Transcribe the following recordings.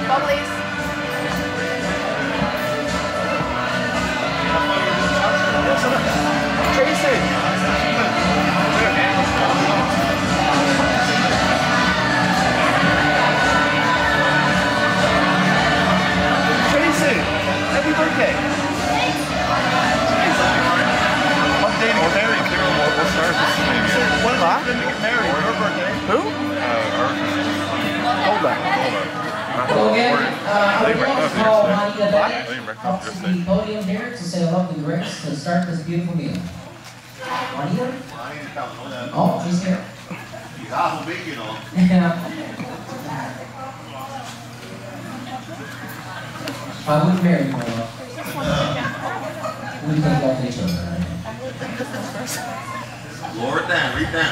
Bubblies. Tracy. Tracy, happy birthday. I'm dating a married girl. We'll start this maybe. What? Get married. Her birthday. Who? Hold on. So again, I would like to call Juanita Bennett up to the podium here to say a lovely grace to start this beautiful meal. Juanita? Oh, she's here. Cuidado, big, you know. I wouldn't marry you, my love. We take off each other. Lower it down, read down.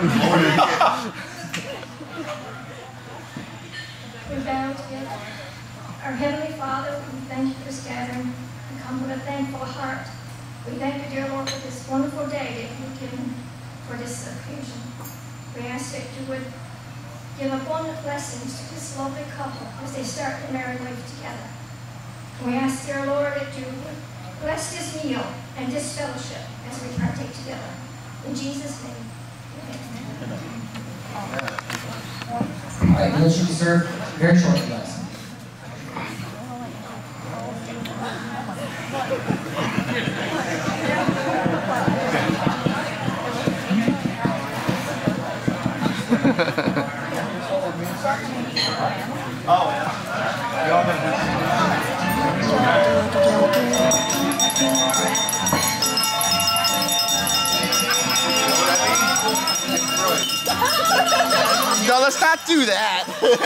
We bow together. Our Heavenly Father, we thank you for this gathering. We come with a thankful heart. We thank you, dear Lord, for this wonderful day that you've given for this occasion. We ask that you would give abundant blessings to this lovely couple as they start their married life together. We ask, dear Lord, that you would bless this meal and this fellowship as we partake together. In Jesus' name, amen. All right, meal should be served very shortly, guys. Oh, yeah. No, let's not do that.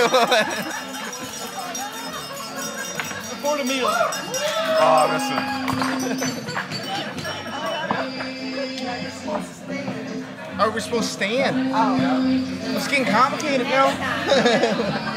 Before the meal. Oh, listen. Are we supposed to stand? Oh. It's getting complicated now.